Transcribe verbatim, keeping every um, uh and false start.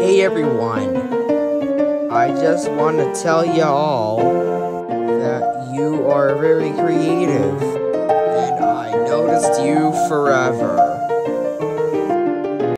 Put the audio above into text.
Hey everyone, I just want to tell you all that you are very creative, and I noticed you forever.